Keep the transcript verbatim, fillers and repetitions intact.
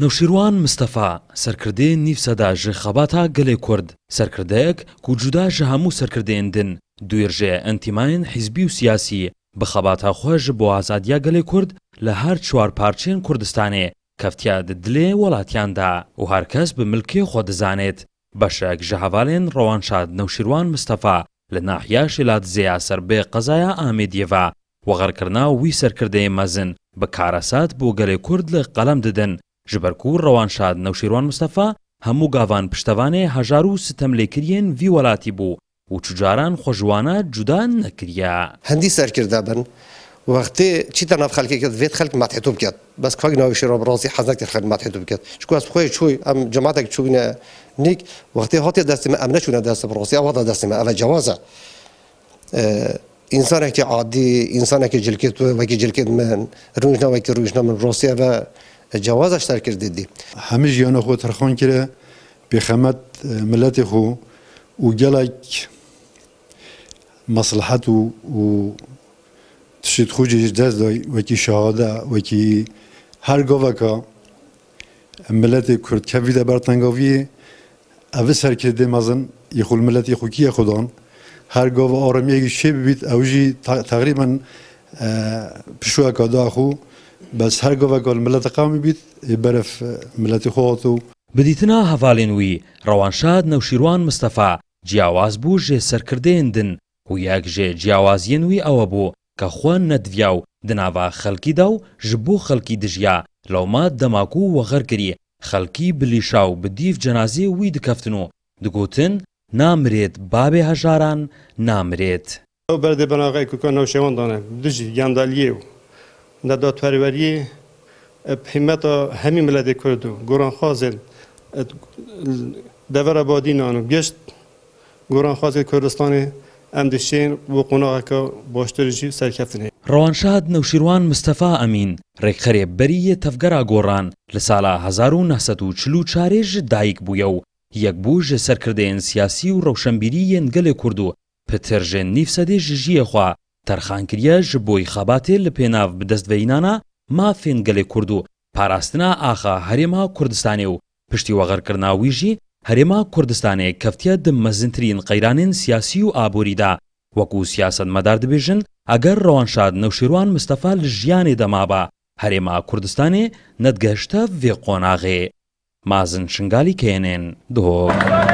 نەوشیروان مستەفا سەرکردەی نیف سەدا ji xebata gelê Kurd serkirdeyek ku cuda ji hemû serkirdeyên din duyêrjê entîmayên hîzbî û siyasî bi xebata xwe ji bo azadiya gelê Kurd li her çwar parçeyên Kurdistanê keftiya di dilê welatiyan da û her kes bi milkê xwe dizanێt. Beşek ji hevalên Rewanşad Newşîrwan Mistەfa li nahiya Şêladizêya serbê qezaya Amêdiyê ve wegerkirina wî serkirdeyê mezin bi karasat bo gelê Kurd li qelem didin. ji ber ku Rewanşad Newşîrwan Mistەfa hemû gavan piştevanê hejar û sitemlêkiriyên vî welatî bû û çûcaran xwejiwana cuda nekiriye. Hindî serkirde bin wextê çîta nav xelkê ket vê xelk mathetû biket bes xwe Newşîrwan bi rastî hez nekir xelk mathetû biket çku ez xwe çûy em cemaatek çûyne nîk wextê hatiye destê me em neçûne destê bi rastî ew da destê me ev e cewaz e. İnsanekî adî insanekî cilkêt wekî cilkêt min rûjna wekî rûjna min rastî ev e جواز اشتر کرده دی. همه جیان خود ترخان کرده به خدمت ملت خو و جلک مصلحت و تشید خوجی دست دای و کی شهاده و کی هر گاوه که ملت کرد کفیده برتنگاوی اوه سر کرده مزن یخول ملت خوکی خودان هر گاوه آرامیه شی ببید اوجی تقریبا پشوه کادا خو بس هر گوه گل ملت قومی بید برف ملت خواهدو بدیتنا هفالین وی روانشاد نوشیروان مستەفا جیاواز بوو جێ سەرکردەیەن دن و یەک جێ جیاوازیەن وی ئەوە بوو کە خۆ نەدڤیا و دناوا خەڵکیدا و ji بۆ خەڵکی دژیا لەوما دەماک و وەغەر کری خەڵکی بلیشا و بدیف جەنازێ وی دکەفتن و دگوتن نامرێت بابێ هەژاران نامرێت. ئەو بەردێ بەناغای کوکە نەوشێوان دانە دژی گیاندالیێ و نداد پروری همت همی ملت کرد و گران خازن دور آبادی نانو گشت گران خازن کردستان اندیشین و قناعت که باشترجی سرکفتنه. روانشاد نوشیروان مستەفا ئەمین ڕێکخەرێ بەریە تەفگەرا گۆڕان لە ساڵا هەزار و نەسەد و چل و چارێژ دایک بوویە و یەک بوو ژە سەرکردەیەن سیاسی و ڕەوشەنبیریەن گەلێ کورد و پترژێن نیف سەدێ ژیە خوا تەرخانکریە ji بۆی خەباتێ li pênav bi destverînana mafên gelê Kurd û parastina axa Herêma Kurdistanê û piştî wegerkirina wî jî Herêma Kurdistanê keftiye di mezintirîn qeyranên siyasî û aborî da wekû siyasetmedar dibêjin eger Rewanşad Newşîrwan Mistەfa li jiyanê de maba Herêma Kurdistanê nedigeşte vê qonaxê. Mazin Şingalî Kênên Duhok.